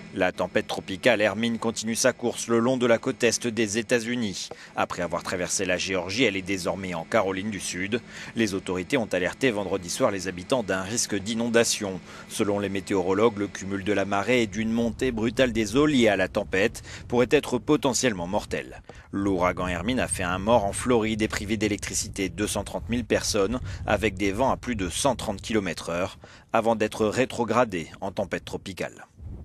La tempête tropicale Hermine continue sa course le long de la côte est des États-Unis. Après avoir traversé la Géorgie, elle est désormais en Caroline du Sud. Les autorités ont alerté vendredi soir les habitants d'un risque d'inondation. Selon les météorologues, le cumul de la marée et d'une montée brutale des eaux liées à la tempête pourrait être potentiellement mortel. L'ouragan Hermine a fait un mort en Floride et privé d'électricité 230 000 personnes avec des vents à plus de 130 km/h avant d'être rétrogradé en tempête tropicale.